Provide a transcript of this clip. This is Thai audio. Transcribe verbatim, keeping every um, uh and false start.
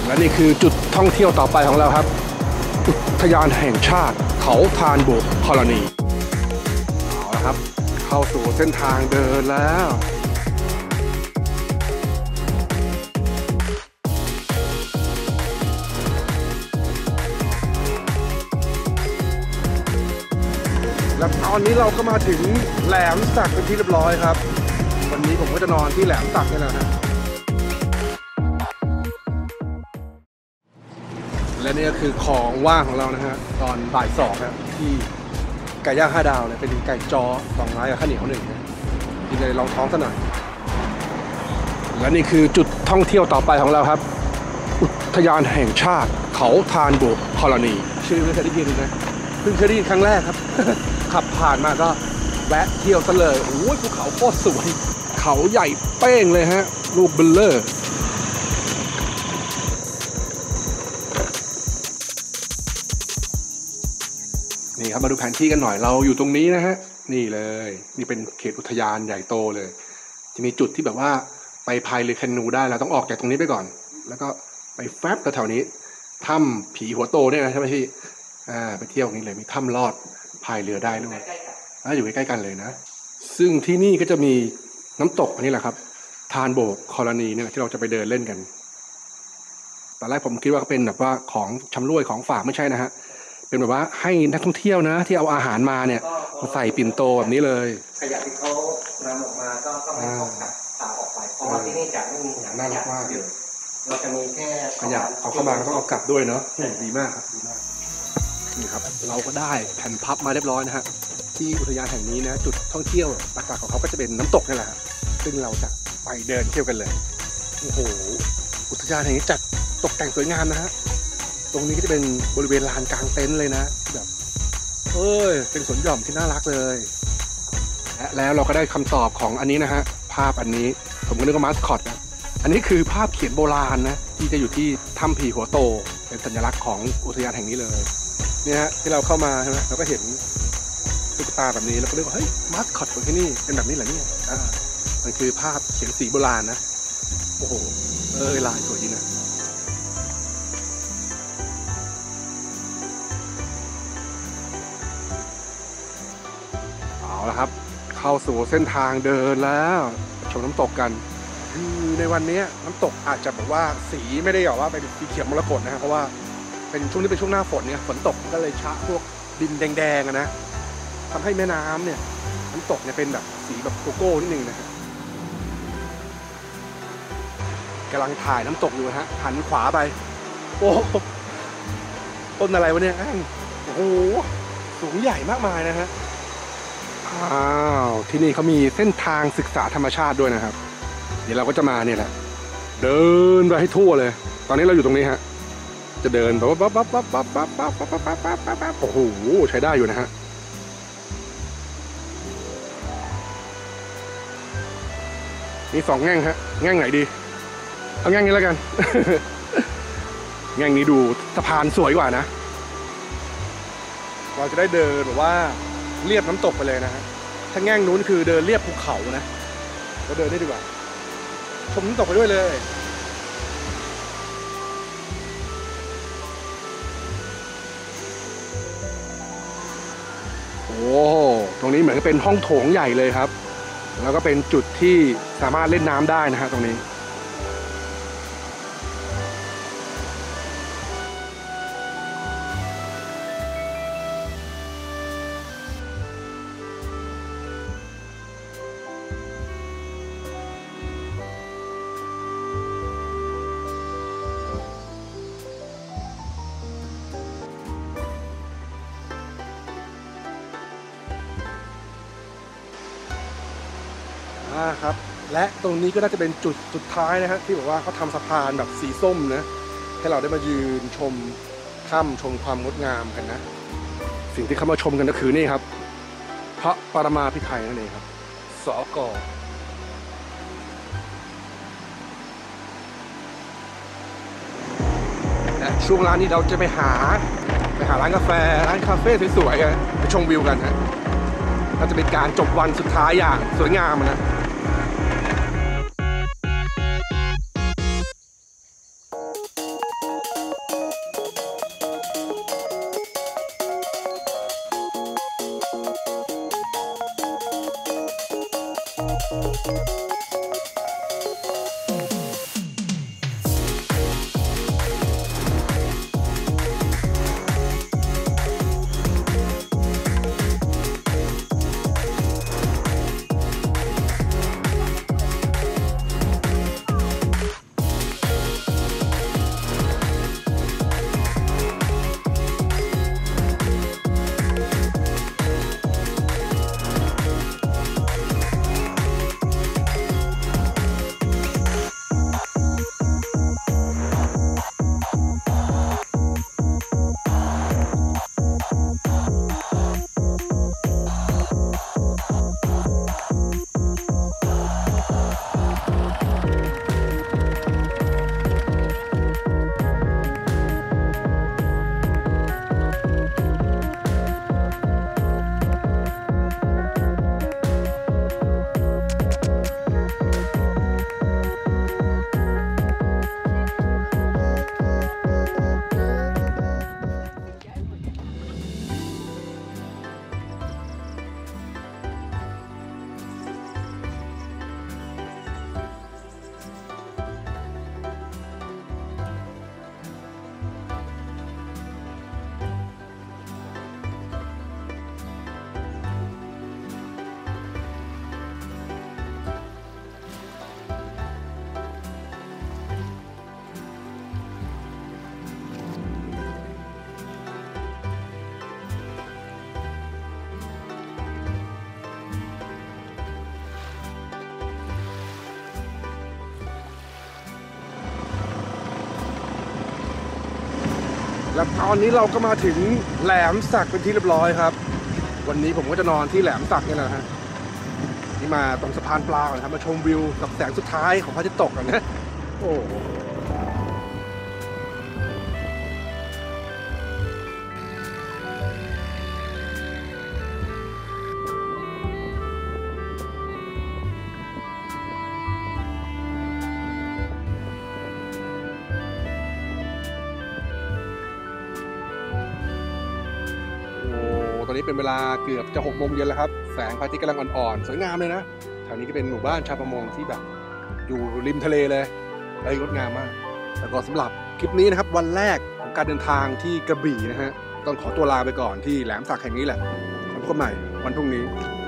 และนี่คือจุดท่องเที่ยวต่อไปของเราครับอุทยานแห่งชาติเขาพานโบกธรณีเอาละครับเข้าสู่เส้นทางเดินแล้วและตอนนี้เราก็มาถึงแหลมสักเป็นที่เรียบร้อยครับวันนี้ผมก็จะนอนที่แหลมสักนี่แหละฮะและนี่ก็คือของว่างของเรานะฮะตอนบ่ายสองนะที่ไก่ย่างห้าดาวเลยเป็นไก่จอสองไม้กับข้าวเหนียวหนึ่งนะกินเลยลองท้องซะหน่อยและนี่คือจุดท่องเที่ยวต่อไปของเราครับอุทยานแห่งชาติเขาพานโบกธรณีชื่อไม่เคยได้ยินนะเพิ่งเคยได้ยินครั้งแรกครับ ขับผ่านมาก็แวะเที่ยวซะเลยโอ้ยภูเขาโคตรสวยเขาใหญ่เป้งเลยฮะลูกเบลเลอร์นี่ครับมาดูแผนที่กันหน่อยเราอยู่ตรงนี้นะฮะนี่เลยนี่เป็นเขตอุทยานใหญ่โตเลยจะมีจุดที่แบบว่าไปพายเรือแคนูได้เราต้องออกจากตรงนี้ไปก่อนแล้วก็ไปแฟบแถวนี้ถ้ำผีหัวโตเนี่ยนะใช่ไหมพี่อ่าไปเที่ยวนี้เลยมีถ้ำลอดพายเรือได้ด้วยอ่าอยู่ใกล้ๆกันเลยนะซึ่งที่นี่ก็จะมีน้ำตกอันนี้แหละครับทานโบกธรณีเนี่ยที่เราจะไปเดินเล่นกันตอนแรกผมคิดว่าเป็นแบบว่าของชำร่วยของฝากไม่ใช่นะฮะเป็นแบบว่าให้นักท่องเที่ยวนะที่เอาอาหารมาเนี่ยมาใส่ปิ่นโตแบบนี้เลยขยะที่เขานำออกมาก็ต้องให้เขาขับผ่าออกไปเพราะว่าที่นี่จะไม่มีถังขยะอยู่เราจะมีแค่ขยะเอาเข้ามาก็ต้องเอากลับด้วยเนาะดีมากครับดีมากนี่ครับเราก็ได้แผ่นพับมาเรียบร้อยนะฮะที่อุทยานแห่งนี้นะจุดท่องเที่ยวหลักๆของเขาก็จะเป็นน้ำตกนี่แหละซึ่งเราจะไปเดินเที่ยวกันเลยโอ้โหอุทยานแห่งนี้จัดตกแต่งสวยงามนะฮะตรงนี้ก็จะเป็นบริเวณลานกลางเต็นท์เลยนะแบบเอ้ยเป็นสวนหย่อมที่น่ารักเลยและแล้วเราก็ได้คำตอบของอันนี้นะฮะภาพอันนี้ผมก็นึกว่ามาสคอตนะอันนี้คือภาพเขียนโบราณนะที่จะอยู่ที่ถ้ำผีหัวโตเป็นสัญลักษณ์ของอุทยานแห่งนี้เลยเนี่ยฮะที่เราเข้ามาใช่ไหมเราก็เห็นตุ๊กตาแบบนี้เราก็นึกว่าเฮ้ยมาสคอตของที่นี่เป็นแบบนี้เหรอเนี่ยอ่ามันคือภาพเขียนสีโบราณนะโอ้โหเออลายสวยดีนะเอาละครับเข้าสู่เส้นทางเดินแล้วชมน้ำตกกันคือในวันนี้น้ำตกอาจจะแบบว่าสีไม่ได้แบบว่าเป็นสีเขียวมรกตนะครับเพราะว่าเป็นช่วงนี้เป็นช่วงหน้าฝนเนี่ยฝนตกก็เลยชะพวกดินแดงๆนะทำให้แม่น้ำเนี่ยน้ำตกเนี่ยเป็นแบบสีแบบโกโก้นิดนึงนะครับกำลังถ่ายน้ำตกอยู่ฮะหันขวาไปโอ้ต้นอะไรวะเนี่ยโอ้โหสูงใหญ่มากมายนะฮะอ้าวที่นี่เขามีเส้นทางศึกษาธรรมชาติด้วยนะครับเดี๋ยวเราก็จะมาเนี่ยแหละเดินไปให้ทั่วเลยตอนนี้เราอยู่ตรงนี้ฮะจะเดินปั๊บปั๊บปั๊บปั๊บปั๊บปั๊บปั๊บปั๊บปั๊บปั๊บปั๊บปั๊บปั๊บโอ้โหใช้ได้อยู่นะฮะมีสองแง่งฮะแง่งไหนดีเอาแง่งนี้แล้วกัน แง่งนี้ดูสะพานสวยกว่านะเราจะได้เดินแบบว่าเรียบน้ำตกไปเลยนะฮะถ้าแง่งนู้นคือเดินเรียบภูเขานะเราเดินได้ดีกว่าชมน้ำตกไปด้วยเลยโอ้ตรงนี้เหมือนกับเป็นห้องโถงใหญ่เลยครับแล้วก็เป็นจุดที่สามารถเล่นน้ำได้นะฮะตรงนี้ครับและตรงนี้ก็น่าจะเป็นจุดสุดท้ายนะฮะที่บอกว่าเขาทำสะพานแบบสีส้มนะให้เราได้มายืนชมถ้ำชมความงดงามกันนะสิ่งที่เขามาชมกันก็คือนี่ครับพระปรมาภิไธยนั่นเองครับสก.และช่วงร้านนี้เราจะไปหาไปหาร้านกาแฟร้านคาเฟ่สวยๆกันไปชมวิวกันฮะน่าจะเป็นการจบวันสุดท้ายอย่างสวยงามนะเและตอนนี้เราก็มาถึงแหลมสักเป็นที่เรียบร้อยครับวันนี้ผมก็จะนอนที่แหลมสักนี่แหละฮะนี่มาตรงสะพานปลาก่อนครับมาชมวิวกับแสงสุดท้ายของพระอาทิตย์ตกกันนะโอ้ตอนนี้เป็นเวลาเกือบจะหกโมงเย็นแล้วครับแสงพระอาทิตย์กำลังอ่อนๆสวยงามเลยนะแถวนี้ก็เป็นหมู่บ้านชาวประมงที่แบบอยู่ริมทะเลเลยเอ้ยงดงามมากแล้วก็สำหรับคลิปนี้นะครับวันแรกของการเดินทางที่กระบี่นะฮะต้องขอตัวลาไปก่อนที่แหลมสักแห่งนี้แหละพบกันใหม่วันพรุ่งนี้